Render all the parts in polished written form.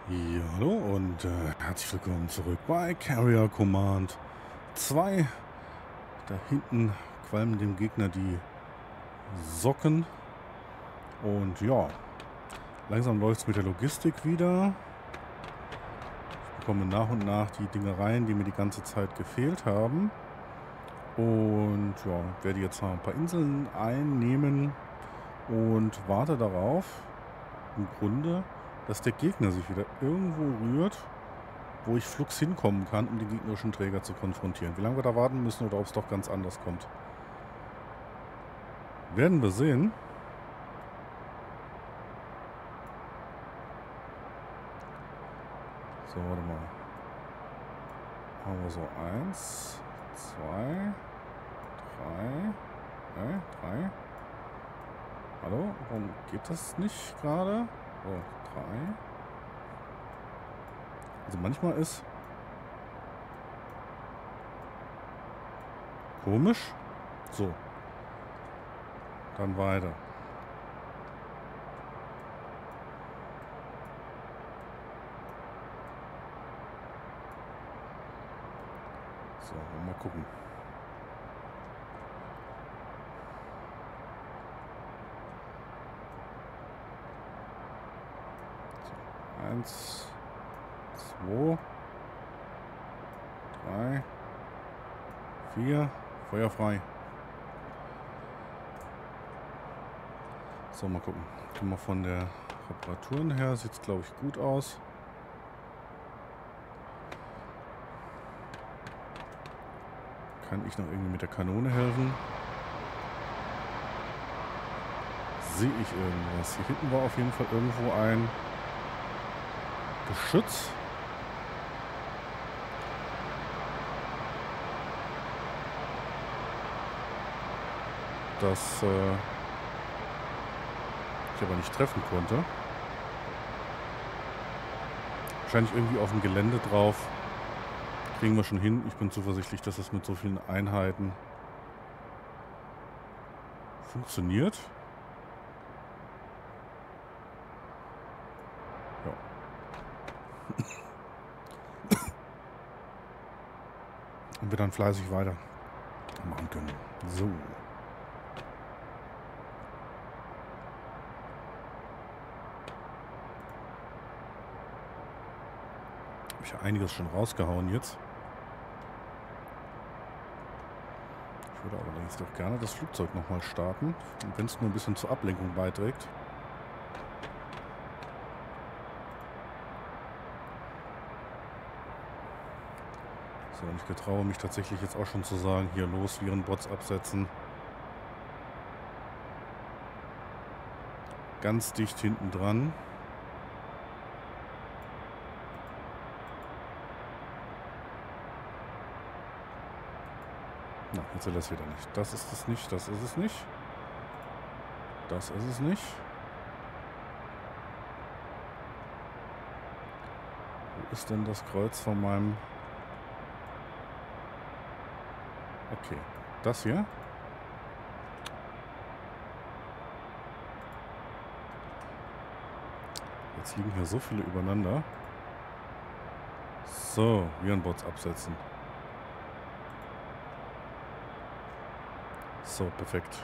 Ja, hallo und herzlich willkommen zurück bei Carrier Command 2. Da hinten qualmen dem Gegner die Socken. Und ja, langsam läuft es mit der Logistik wieder. Ich bekomme nach und nach die Dinge rein, die mir die ganze Zeit gefehlt haben. Und ja, werde jetzt mal ein paar Inseln einnehmen und warte darauf, im Grunde, dass der Gegner sich wieder irgendwo rührt, wo ich flugs hinkommen kann, um den gegnerischen Träger zu konfrontieren. Wie lange wir da warten müssen oder ob es doch ganz anders kommt, werden wir sehen. So, warte mal. Machen wir so 1, 2, 3. 3. Hallo? Warum geht das nicht gerade? So, 3. Also manchmal ist komisch. So. Dann weiter. So, mal gucken. So, 1, 2, 3, 4. Feuer frei. So, mal gucken. Gucken wir von der Reparaturen her. Sieht es, glaube ich, gut aus. Kann ich noch irgendwie mit der Kanone helfen? Sehe ich irgendwas? Hier hinten war auf jeden Fall irgendwo ein Geschütz. Das ich aber nicht treffen konnte. Wahrscheinlich irgendwie auf dem Gelände drauf. Kriegen wir schon hin. Ich bin zuversichtlich, dass es mit so vielen Einheiten funktioniert. Ja. Und wir dann fleißig weiter machen können. So. Habe ich ja einiges schon rausgehauen jetzt. Ich würde allerdings doch gerne das Flugzeug nochmal starten. Und wenn es nur ein bisschen zur Ablenkung beiträgt. So, und ich getraue mich tatsächlich jetzt auch schon zu sagen, hier los, Virenbots absetzen. Ganz dicht hinten dran. Na, jetzt will er es wieder nicht. Das ist es nicht, das ist es nicht. Das ist es nicht. Wo ist denn das Kreuz von meinem... Okay, das hier. Jetzt liegen hier so viele übereinander. So, Virenbots absetzen. So, perfekt.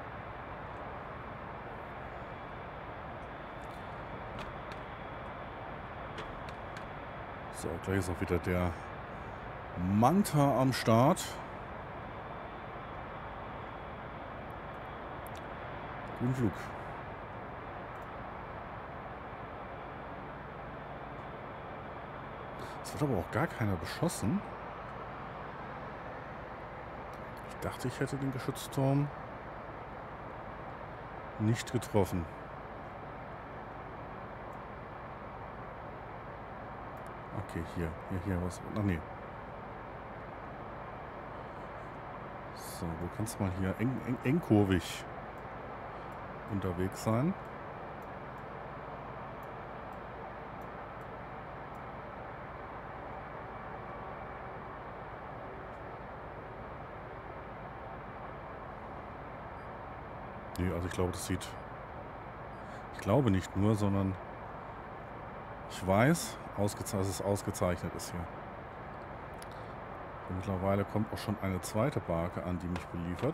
So, gleich ist auch wieder der Manta am Start. Guten Flug. Es wird aber auch gar keiner beschossen. Ich dachte, ich hätte den Geschützturm nicht getroffen. Okay, hier, was? Ach nee. So, du kannst mal hier engkurvig unterwegs sein. Nee, also ich glaube, das sieht... Ich glaube nicht nur, sondern Ich weiß, dass es ausgezeichnet ist hier. Und mittlerweile kommt auch schon eine zweite Barke an, die mich beliefert.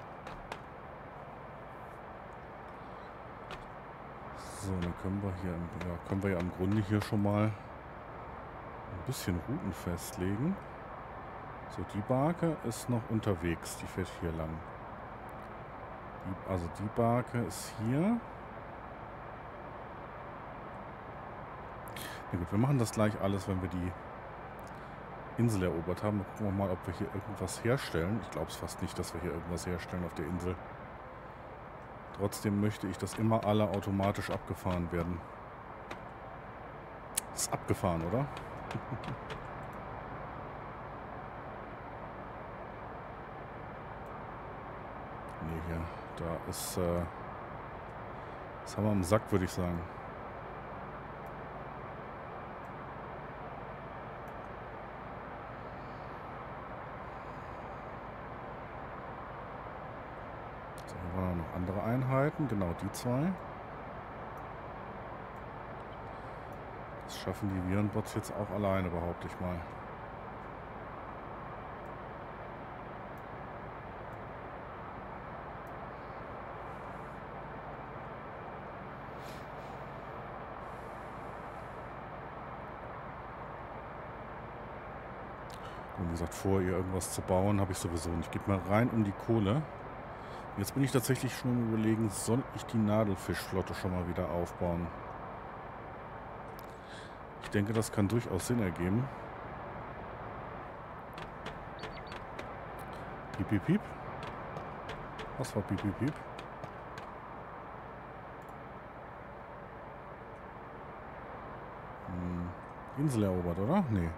So, dann können wir ja im Grunde hier schon mal ein bisschen Routen festlegen. So, die Barke ist noch unterwegs. Die fährt hier lang. Also die Barke ist hier. Na gut, wir machen das gleich alles, wenn wir die Insel erobert haben. Dann gucken wir mal, ob wir hier irgendwas herstellen. Ich glaube es fast nicht, dass wir hier irgendwas herstellen auf der Insel. Trotzdem möchte ich, dass immer alle automatisch abgefahren werden. Ist abgefahren, oder? Nee, hier. Da ist... das haben wir im Sack, würde ich sagen. So, hier waren noch andere Einheiten. Genau, die zwei. Das schaffen die Virenbots jetzt auch alleine, behaupte ich mal. Und wie gesagt, vor ihr irgendwas zu bauen, habe ich sowieso nicht. Ich gebe mal rein um die Kohle. Jetzt bin ich tatsächlich schon am Überlegen, soll ich die Nadelfischflotte schon mal wieder aufbauen? Ich denke, das kann durchaus Sinn ergeben. Piep, piep, piep. Was war piep, piep, piep? Insel erobert, oder? Nee.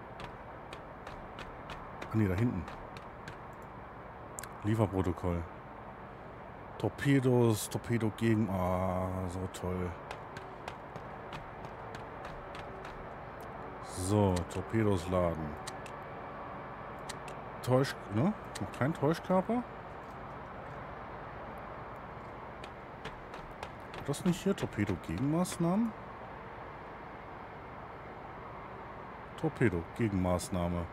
Ach nee, da hinten. Lieferprotokoll. Torpedos, Torpedo gegen... Ah, so toll. So, Torpedos laden. Ne? Noch kein Täuschkörper? Das nicht hier? Torpedo-Gegenmaßnahmen? Torpedo-Gegenmaßnahme.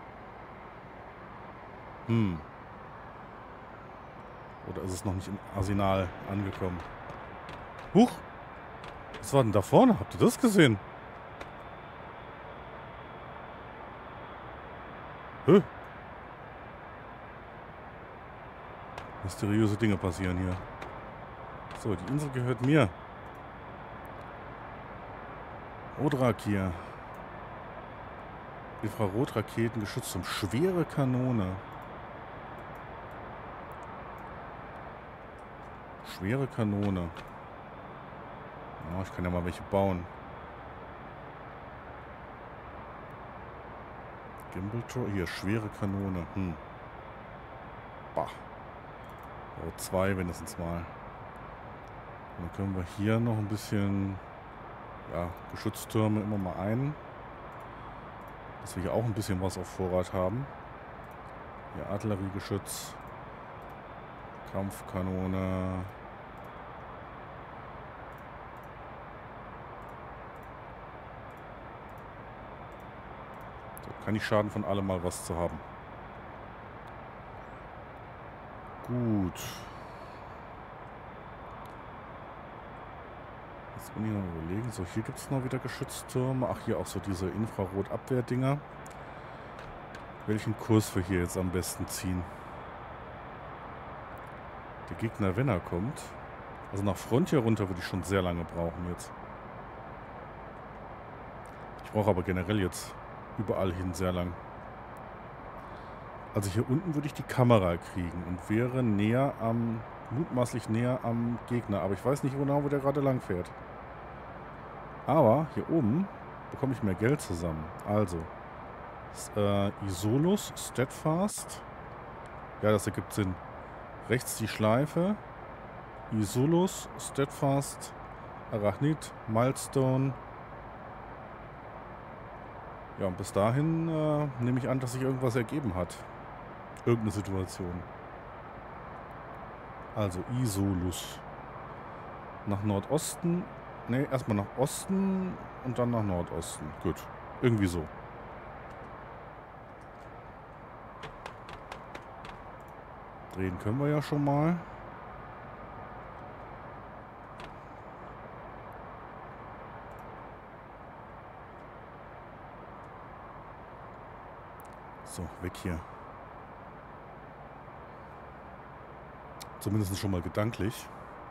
Oder ist es noch nicht im Arsenal angekommen? Huch! Was war denn da vorne? Habt ihr das gesehen? Mysteriöse Dinge passieren hier. So, die Insel gehört mir. Odrak hier. Infrarotraketen, geschützt um schwere Kanone. Schwere Kanone. Ja, ich kann ja mal welche bauen. Gimbal-Tor. Hier, schwere Kanone. Bah. Oh, 2 wenigstens mal. Und dann können wir hier noch ein bisschen... Ja, Geschütztürme immer mal ein. Dass wir hier auch ein bisschen was auf Vorrat haben. Hier Artilleriegeschütz. Kampfkanone. So, kann nicht schaden, von allem mal was zu haben. Gut. Jetzt bin ich noch überlegen. So, hier gibt es noch wieder Geschütztürme. Ach, hier auch so diese Infrarotabwehrdinger. Welchen Kurs wir hier jetzt am besten ziehen. Der Gegner, wenn er kommt. Also nach Front hier runter würde ich schon sehr lange brauchen jetzt. Ich brauche aber generell jetzt überall hin sehr lang. Also hier unten würde ich die Kamera kriegen und wäre näher am, mutmaßlich näher am Gegner. Aber ich weiß nicht genau, wo der gerade lang fährt. Aber hier oben bekomme ich mehr Geld zusammen. Also, Isolus, Steadfast. Ja, das ergibt Sinn. Rechts die Schleife. Isolus, Steadfast, Arachnid, Milestone. Ja, und bis dahin nehme ich an, dass sich irgendwas ergeben hat. Irgendeine Situation. Also Isolus. Nach Nordosten. Ne, erstmal nach Osten. und dann nach Nordosten. Gut, irgendwie so. Drehen können wir ja schon mal. So, weg hier. Zumindest schon mal gedanklich.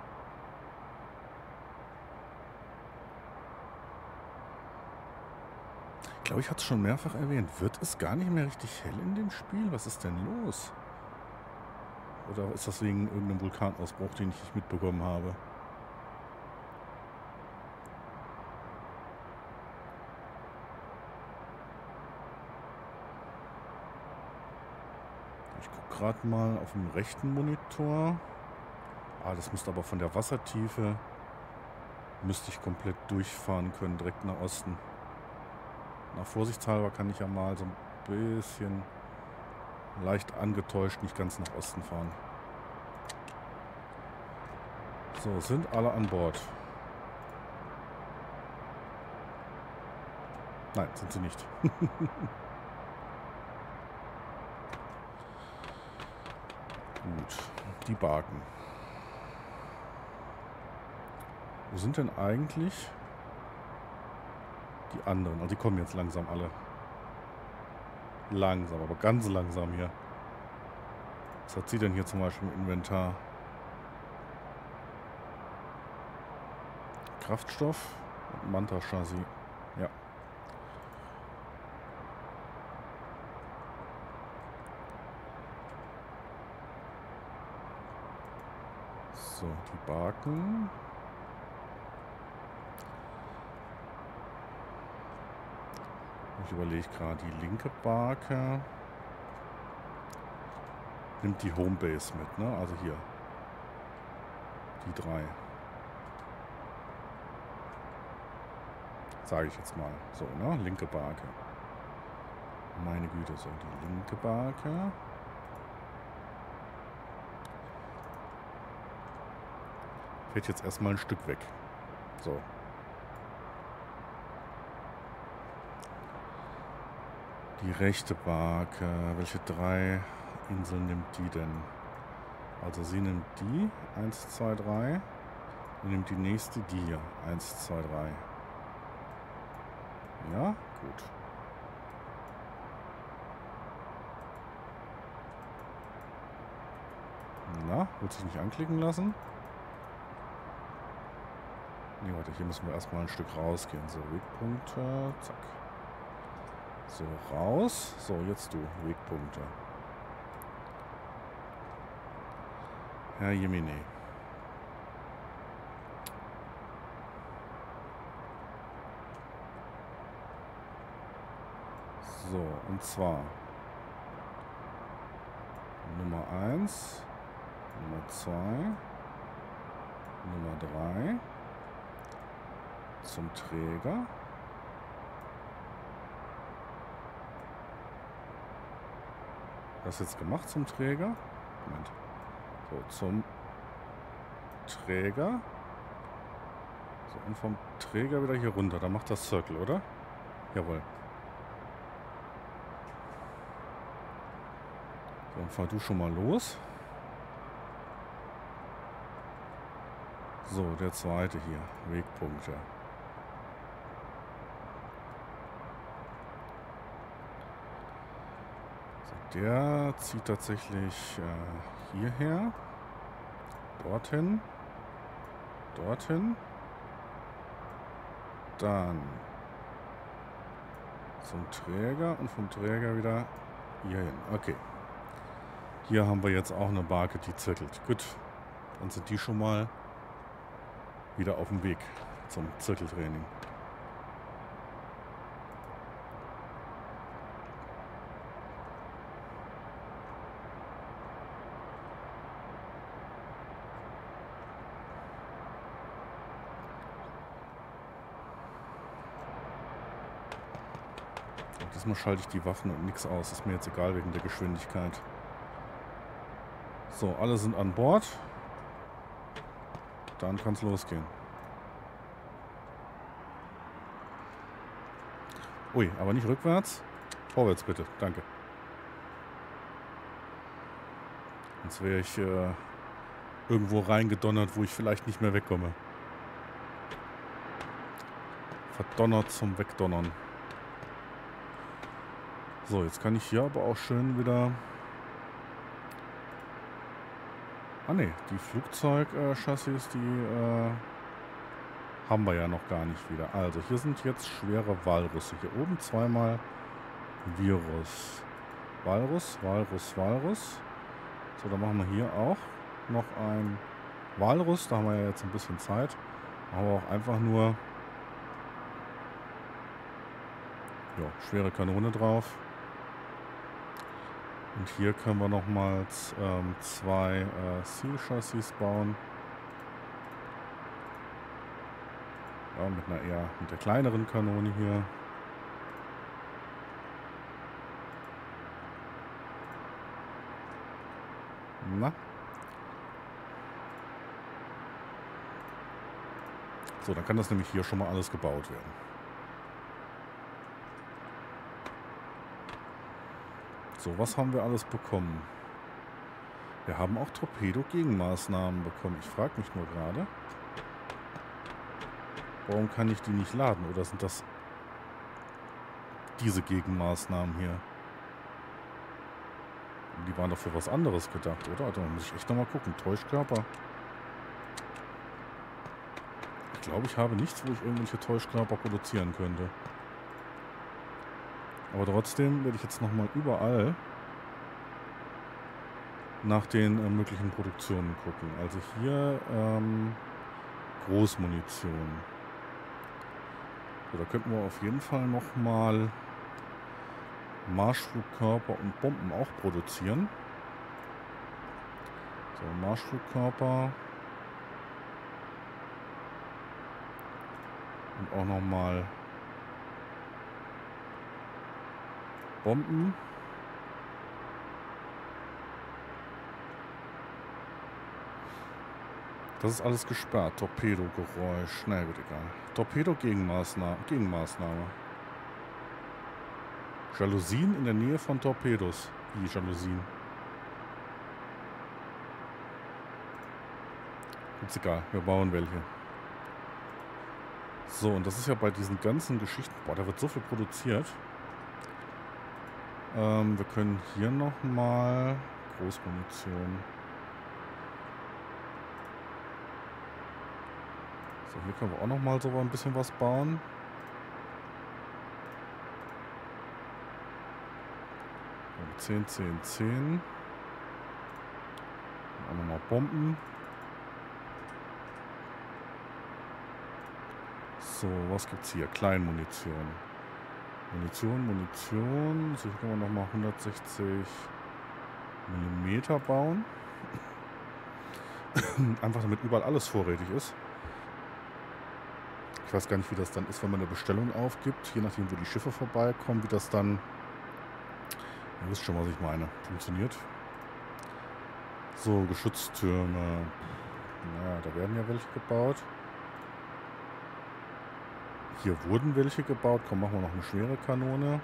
Ich glaube, ich hatte es schon mehrfach erwähnt. Wird es gar nicht mehr richtig hell in dem Spiel? Was ist denn los? Oder ist das wegen irgendeinem Vulkanausbruch, den ich nicht mitbekommen habe? Ich gucke gerade mal auf dem rechten Monitor. Ah, das müsste aber von der Wassertiefe... Müsste ich komplett durchfahren können, direkt nach Osten. Nach vorsichtshalber kann ich ja mal so ein bisschen leicht angetäuscht nicht ganz nach Osten fahren. So, sind alle an Bord. Nein, sind sie nicht. Gut, die Barken. Wo sind denn eigentlich die anderen? Also die kommen jetzt langsam alle. Langsam, aber ganz langsam hier. Was hat sie denn hier zum Beispiel im Inventar? Kraftstoff und Manta-Chassis. Ja. So, die Barken. Ich überlege gerade, die linke Barke nimmt die Homebase mit, ne? Also hier. Die 3. Sage ich jetzt mal. So, ne? Linke Barke. Meine Güte, so, die linke Barke. Fährt jetzt erstmal ein Stück weg. So. Die rechte Barke. Welche 3 Inseln nimmt die denn? Also sie nimmt die. 1, 2, 3. Und nimmt die nächste die hier. 1, 2, 3. Ja, gut. Na, wird sich nicht anklicken lassen? Ne, warte, hier müssen wir erstmal ein Stück rausgehen. So, Wegpunkte. Zack. So, raus. So, jetzt du. Wegpunkte. Herr Jemine. So, und zwar Nummer 1, Nummer 2, Nummer 3 zum Träger. Was jetzt gemacht zum Träger? Moment. So, zum Träger. So, und vom Träger wieder hier runter. Da macht das Circle, oder? Jawohl. So, dann fahr du schon mal los. So, der zweite hier. Wegpunkte. So, der zieht tatsächlich hierher. Dorthin. Dorthin. Dann zum Träger und vom Träger wieder hierhin. Okay. Hier haben wir jetzt auch eine Barke, die zirkelt. Gut. Dann sind die schon mal wieder auf dem Weg zum Zirkeltraining. Diesmal schalte ich die Waffen und nichts aus. Ist mir jetzt egal wegen der Geschwindigkeit. So, alle sind an Bord. Dann kann es losgehen. Ui, aber nicht rückwärts. Vorwärts bitte, danke. Sonst wäre ich irgendwo reingedonnert, wo ich vielleicht nicht mehr wegkomme. Verdonnert zum Wegdonnern. So, jetzt kann ich hier aber auch schön wieder... Ah ne, die Flugzeugchassis, die haben wir ja noch gar nicht wieder. Also, hier sind jetzt schwere Walrüsse. Hier oben zweimal Virus. Walrus, Walrus, Walrus. So, dann machen wir hier auch noch ein Walrus. Da haben wir ja jetzt ein bisschen Zeit. Machen wir auch einfach nur ja, schwere Kanone drauf. Und hier können wir nochmals zwei Seal-Chassis bauen. Ja, mit der kleineren Kanone hier. Na. So, dann kann das nämlich hier schon mal alles gebaut werden. So, was haben wir alles bekommen? Wir haben auch Torpedo-Gegenmaßnahmen bekommen. Ich frage mich nur gerade, warum kann ich die nicht laden? Oder sind das diese Gegenmaßnahmen hier? Die waren doch für was anderes gedacht, oder? Da muss ich echt nochmal gucken. Täuschkörper. Ich glaube, ich habe nichts, wo ich irgendwelche Täuschkörper produzieren könnte. Aber trotzdem werde ich jetzt nochmal überall nach den möglichen Produktionen gucken. Also hier Großmunition. So, da könnten wir auf jeden Fall nochmal Marschflugkörper und Bomben auch produzieren. So, Marschflugkörper. Und auch nochmal Bomben. Das ist alles gesperrt. Torpedogeräusch. Nein, wird egal. Gegenmaßnahme. Jalousien in der Nähe von Torpedos. Wie Jalousien? Ist egal, wir bauen welche. So, und das ist ja bei diesen ganzen Geschichten... Boah, da wird so viel produziert. Wir können hier nochmal Großmunition. So, hier können wir auch nochmal so ein bisschen was bauen. Und 10, 10, 10. Auch nochmal Bomben. So, was gibt's hier? Kleinmunition. Munition. So, hier können wir nochmal 160 mm bauen. Einfach damit überall alles vorrätig ist. Ich weiß gar nicht, wie das dann ist, wenn man eine Bestellung aufgibt. Je nachdem, wo die Schiffe vorbeikommen, wie das dann... Ihr wisst schon, was ich meine. Funktioniert. So, Geschütztürme. Naja, da werden ja welche gebaut. Hier wurden welche gebaut. Komm, machen wir noch eine schwere Kanone.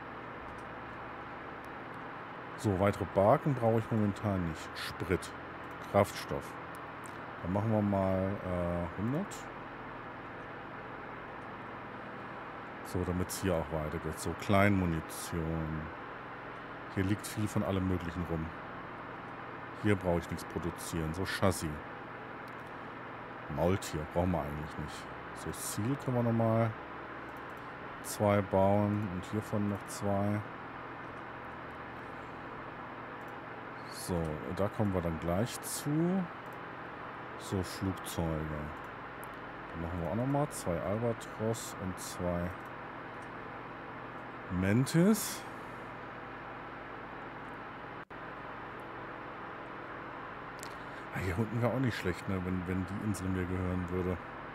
So, weitere Barken brauche ich momentan nicht. Sprit. Kraftstoff. Dann machen wir mal 100. So, damit es hier auch weitergeht. So, Kleinmunition. Hier liegt viel von allem Möglichen rum. Hier brauche ich nichts produzieren. So, Chassis. Maultier brauchen wir eigentlich nicht. So, Ziel können wir nochmal 2 bauen. Und hiervon noch 2. So, da kommen wir dann gleich zu. So, Flugzeuge. Dann machen wir auch nochmal 2 Albatros und 2 Mantis. Ah, hier unten wäre auch nicht schlecht, ne, wenn die Insel mir gehören würde.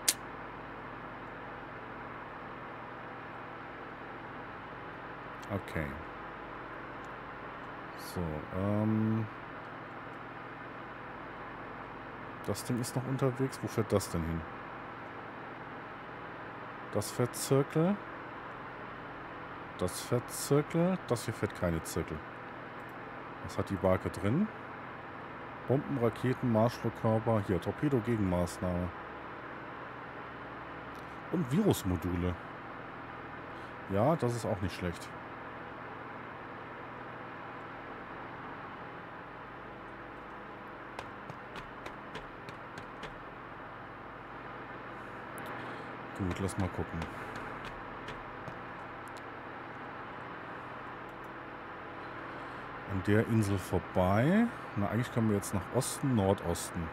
Okay. So, das Ding ist noch unterwegs. Wo fährt das denn hin? Das fährt Zirkel. Das fährt Zirkel. Das hier fährt keine Zirkel. Was hat die Barke drin? Bomben, Raketen, Marschflugkörper. Hier, Torpedo-Gegenmaßnahme. Und Virusmodule. Ja, das ist auch nicht schlecht. Gut, lass mal gucken. An der Insel vorbei. Na, eigentlich können wir jetzt nach Osten, Nordosten.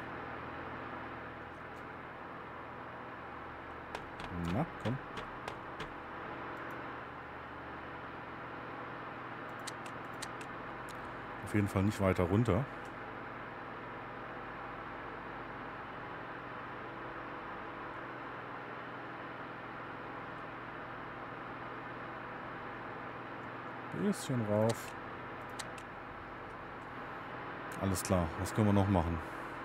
Na, komm. Auf jeden Fall nicht weiter runter. Bisschen rauf. Alles klar, was können wir noch machen?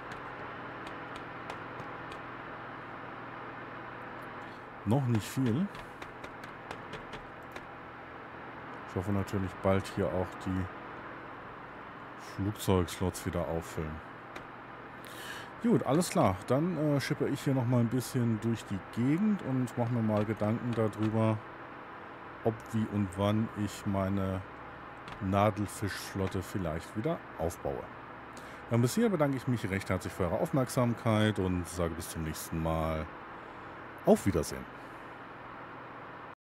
Noch nicht viel. Ich hoffe natürlich bald hier auch die Flugzeugslots wieder auffüllen. Gut, alles klar. Dann schippe ich hier noch mal ein bisschen durch die Gegend und mache mir mal Gedanken darüber, ob, wie und wann ich meine Nadelfischflotte vielleicht wieder aufbaue. Dann bis hier bedanke ich mich recht herzlich für eure Aufmerksamkeit und sage bis zum nächsten Mal. Auf Wiedersehen.